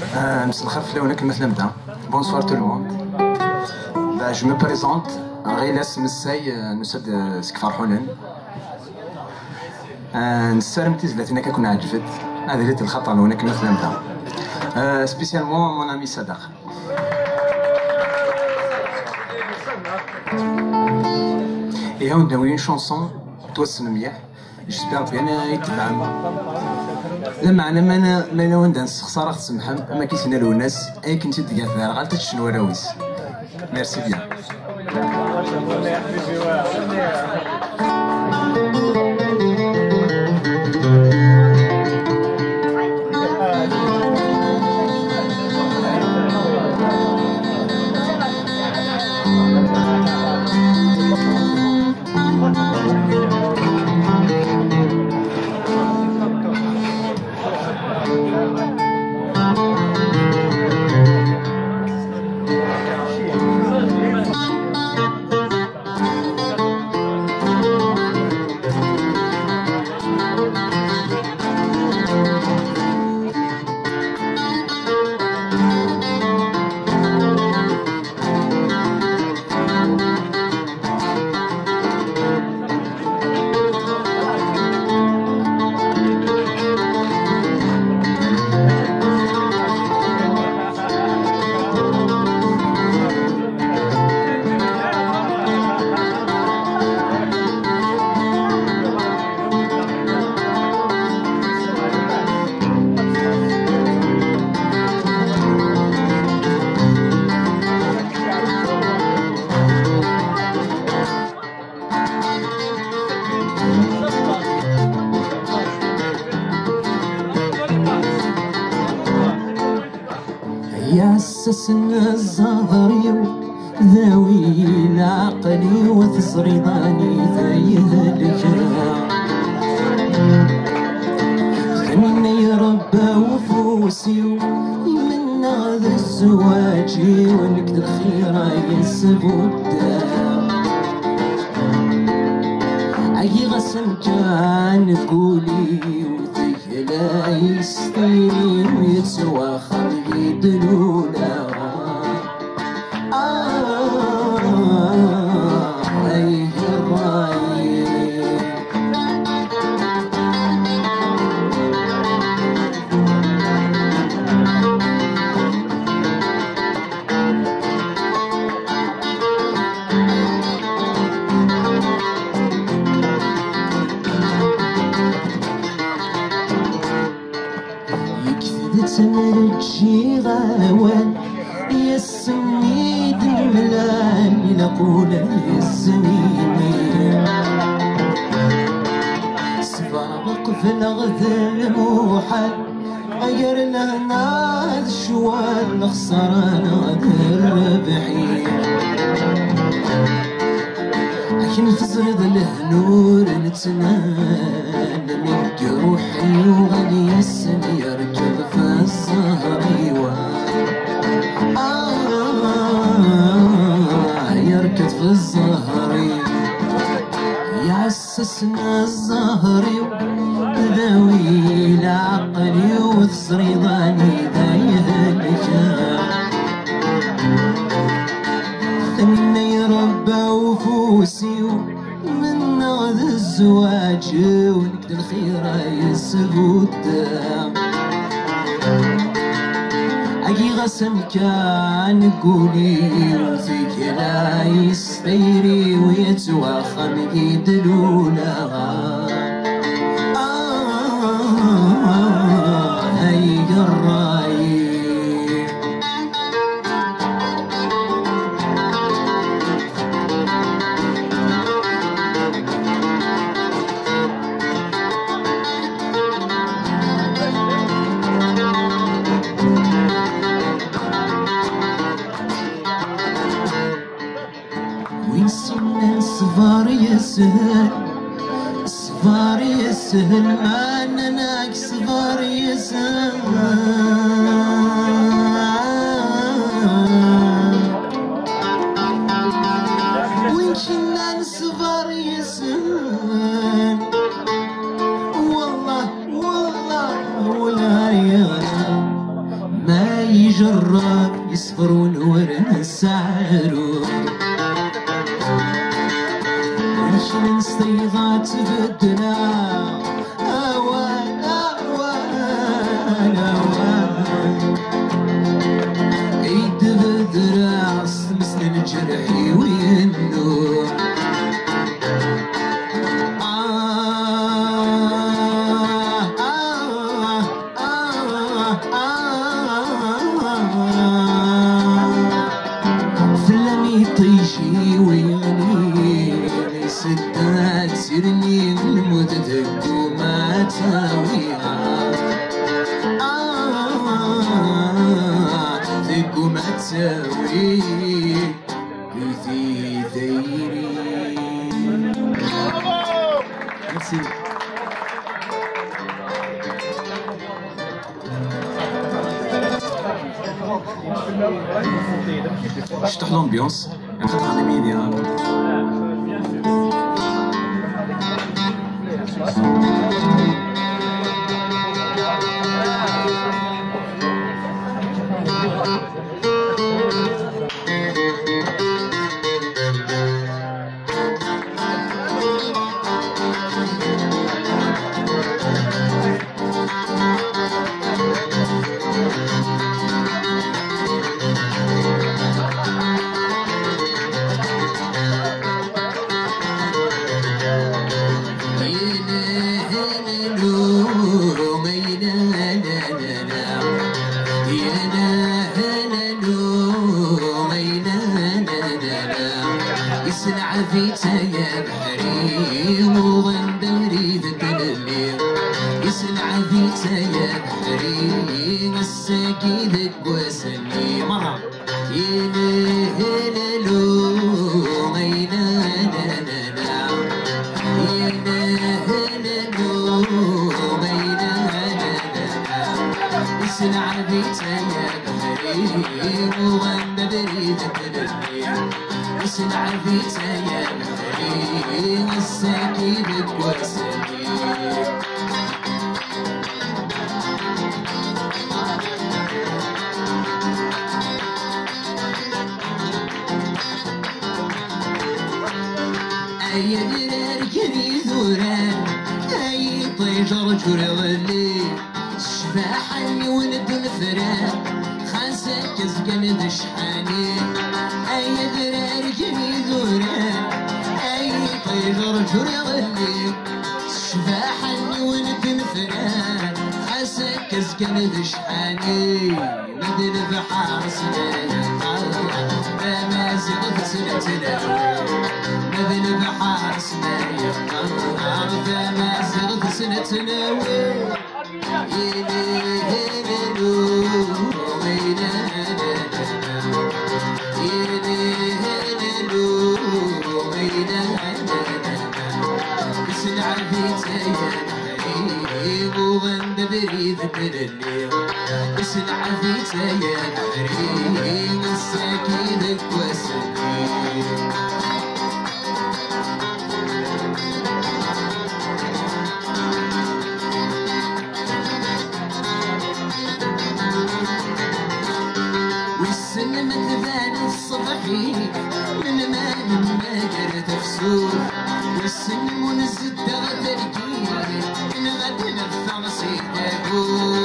مساء الخير في هناك مثل نبدا. بونسوار تو الموند. جو مو بريزونت غير اسم الساي نسد سكفرحولن. نسالم تيزلاتنا كنا عجبت هذه ليت الخطر هناك مثل نبدا. سبيسيالمون مون امي صدق. Et on a une chanson توسم مليح جيسبيغ بيان يتفهم لما انا ما انا وين نسخسر تسمحم ما كيسنالو الناس اي كنتي تلقى فيها غالطه شنو راويس ميرسي بيان. يا سسن الزهري ذوي العقلي وتصريضاني ذايه الجرا خلني ربى وفوسي من هذا الزواج ونكد الخير ينسبو الدار عي غسل كان تقولي وذي لا يستيري ويتسوى خلي دلولا أي الراي تنرجي غوان يسمي دملان نقول يسميني سباق في الغذ الموحل غير لنا الشوال خسران الربحي لكن تزرد الهنور نتنال من جروحي وغني اسم يركض في الزهري يركض في الزهري يعسسنا الزهري ذوي العقلي وتصريضاني ذايه الجاه ثني ربى وفوسي من هذا الزواج ونكد الخير يسبو الدم عقي غسم كان قولي وفيك لا يستيري ويتوخم يدلولا هاي الراي صفار يسهل صفار يسهل ما نناك صفار يسهل وين كنا صفار يسهل والله والله ولا يغنى ما يجرب يصبر ونورنا السعرو واش من صيغات بدنا اوان اوان اوان ايد بدرا مسن الجرح وينو طيشي ويغني سدات سيرني نموت ذكو ما تساويها ذكو ما تساوي كثي ثيري. Merci. شطح l'ambiance نخاف على ميديا يسنع فيتا يا بحري وغندري ذاك الليل يسنع فيتا يا بحري الساقي ذاك وسني مرة يلهللو غينانانا يلهللو غينانانا يسنع فيتا يا بحري وغندري ذاك الليل يسنع فيتا يا بحري الساقي ذاك وسني أي درار كري ذوران أي طيجر جوري ظلي شباحني ولد الفران خانسك زقن ذا شحاني أي درار كري ذوران أي طيجر جوري ظلي شباحني ولد الفران خانسك زقن ذا شحاني مدن بحار سنايا فما زغت سنة الأول مذن بحار سنايا فما زغت سنة الأول يلهللو غينانانا يلهللو غينانانا يسنع فيتا يا بحري وغنى بريد الليل يسنع فيتا يا بحري والساقي ذاك وسني والسن ما تبان الصبحي من ما قرت فسوق والسن منزد غدركي من غد نفع سيدابو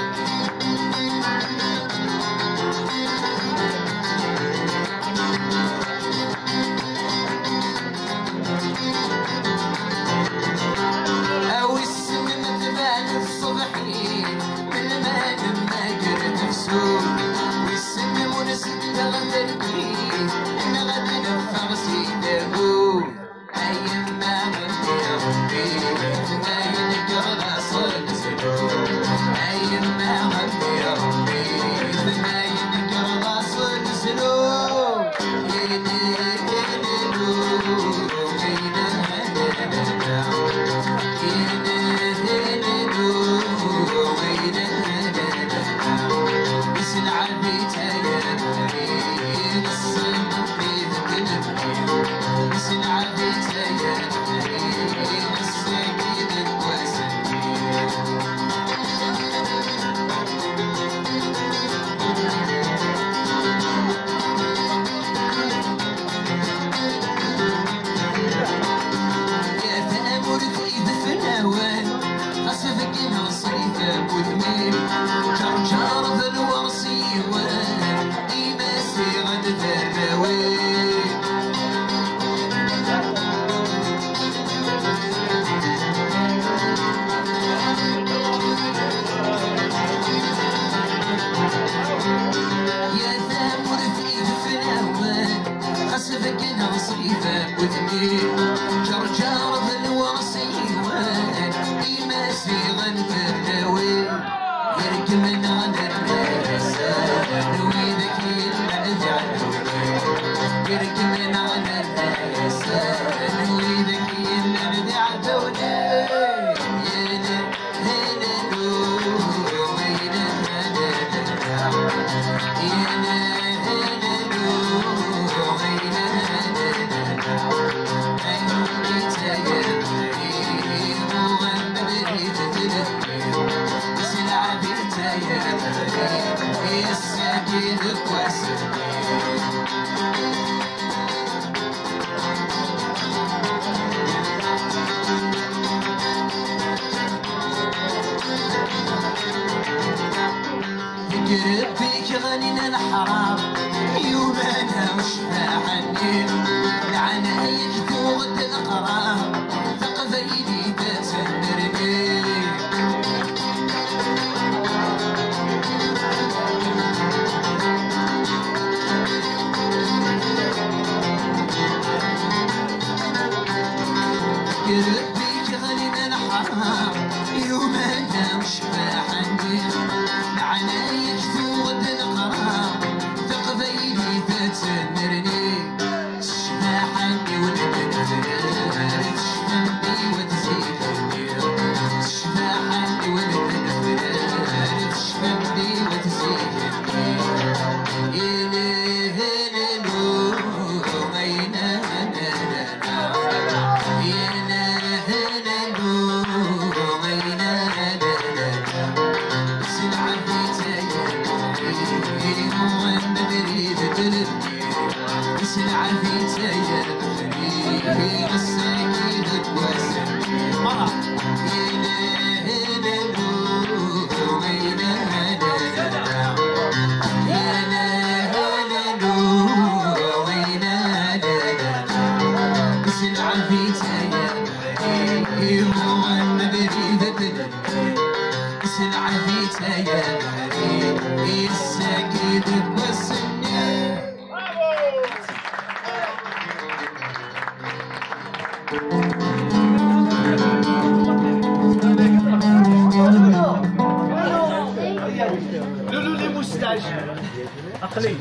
أو السن ما تبان الصبحي من ما قرت فسوق والسن منزد غدركي من غد نفع سيدابو أيام ما غدي ربي ما ينقر صلت صيفة وثمين جرجر في الوصيوان إما سيغن في الهوي يركمنا على الرسال ويدك يلعب على يركمنا على الرسال ويدك يلعب على قرب فيك غنينا الحرام يوم انا مش عني العناية فوق القرام ثقف ايدي تسندرني قرب فيك غنينا الحرام يوم انا مش عني العناية فوق الغرام ثقف ايدي تسمرني تشفى حني والبنفرات تشفى وتزيدني تشفى حني والبنفرات تشفى وتزيدني يا لهلو غينا يا لهلو غينا سلعة في تاير في الساكين تواسل مرة يا لهلو غينا يا لهلو غينا سلعة في تاير هو النبريد سلعة في تاير الساكين تواسل Loulou les moustaches. Après.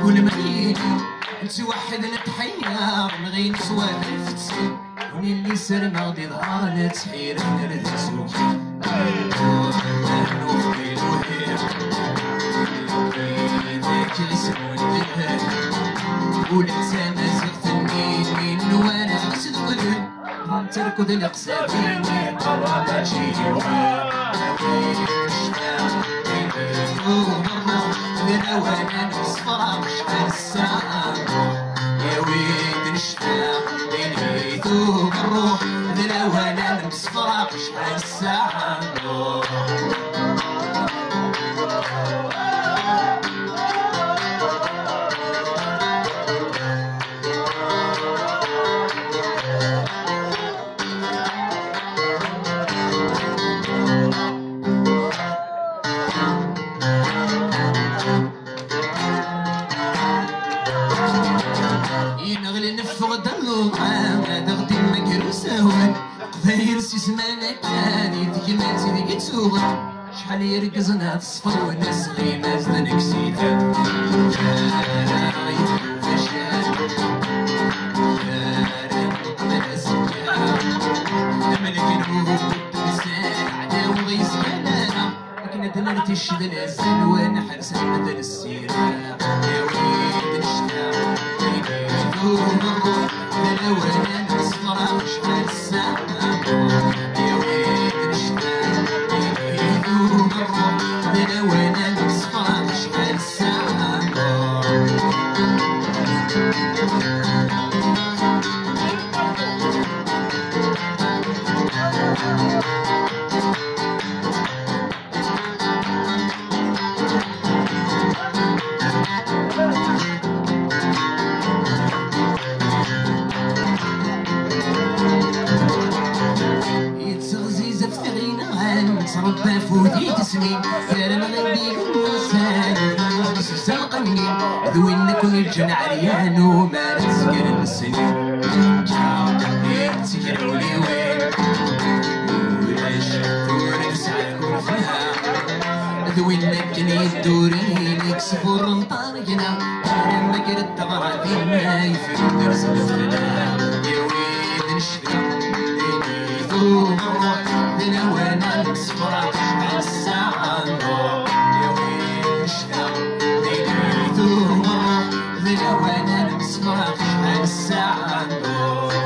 كل مريض انت واحد نتحير نغي نسوى الفتسي وني اللي سر ماضي ظهر نتحير نردسو ذاك الاسم والدهر ولا ما زغتني من وانا غسل ولد تركض القصادين قرب شي وانا نصفر شحال الساعة يا ويد نشتاق بينيتو بالروح ذلا وانا نصفر شحال الساعة شحال يركزنا تصفر وناس غي مازال نكسيتات تشد الأسد وانا حرسان بدل السيرة يا ويد نشتاق بينيتو بالروح ذلا وانا نصفر شحال الساعة يا ويد نشتاق بينيتو بالروح ذلا وانا نصفر شحال الساعة ربا فودي تسمين كرم غنبي المسان سلقني ذوينكم الجن عريان وما نسكر السنين تسكروا لي وين ولاش ونفس عليكم فيها ذوينك يدورين يكسبوا الرمطارينا لما قرد تغرى فينا يفيد درس الفلا يا ويد نشفي ديني ذو ذنا وانا نصفر شحال الساعة نروح يا ويل نشتاق دينيتو مرة ذنا وانا نصفر شحال الساعة نروح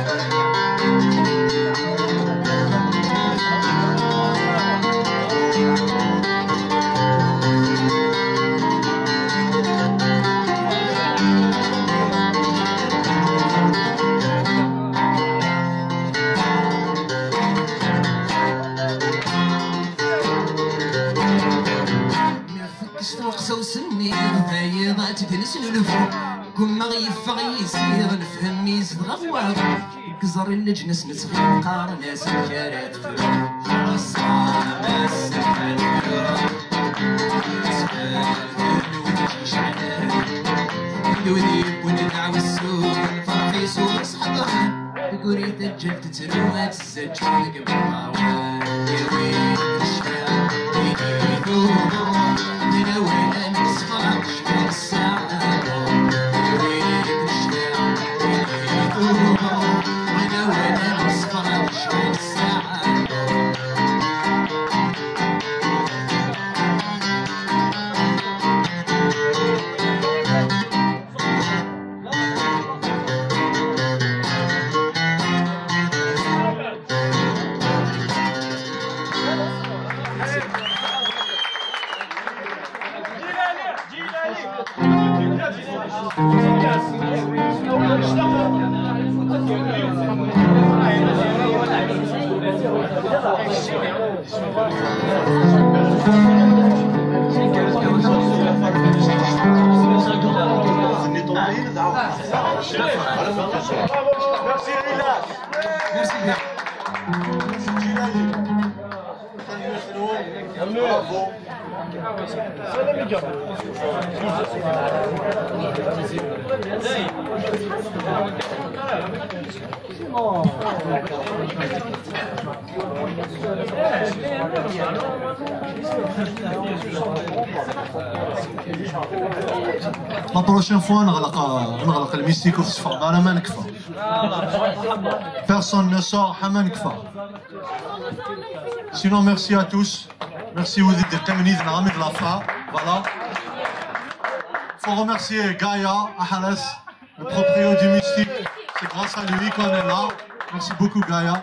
وسني فايضات تنسل الفوق كون غيفغ يسير نفهم يزد غفوات كزر اللجنس نسغي قار ناس الكارات فروق الصامة السحل الوذيب وندعو السوق فرحي سوق صحضان قريت الجلد تروات الزج قبل الغوان يا ويل نشتاق بينيتو ذنا وانا نصفر شحال الساعة يا ويل نشتاق بينيتو ذنا وانا نصفر شحال الساعة Merci bien. La prochaine fois, نغلق الميستيكو في الصفا. أنا ما نكفى. Personne ne sort, ما نكفى. Sinon, merci à tous. Merci vous êtes des témoignages de la fin. Voilà. Il faut remercier Gaïa, Ahalas, le proprio du Mystique. C'est grâce à lui qu'on est là. Merci beaucoup Gaïa.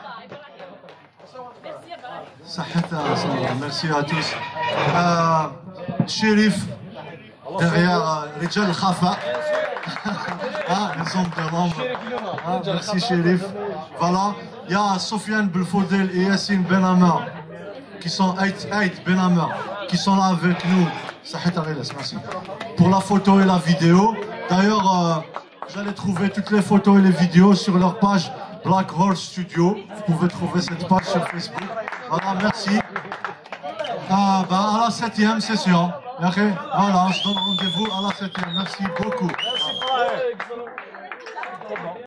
Merci à tous. Chérif, derrière Rijal Khafa. Les hommes de l'ombre. Merci Chérif. Voilà. Il y a Sofiane Belfodel et Yassine Benhammer qui sont Benhammer qui sont là avec nous. Merci. Pour la photo et la vidéo. D'ailleurs, vous allez trouver toutes les photos et les vidéos sur leur page Black Horse Studio. Vous pouvez trouver cette page sur Facebook. Voilà, merci. À la 7e session. Voilà, on se donne rendez-vous à la 7e. Merci beaucoup.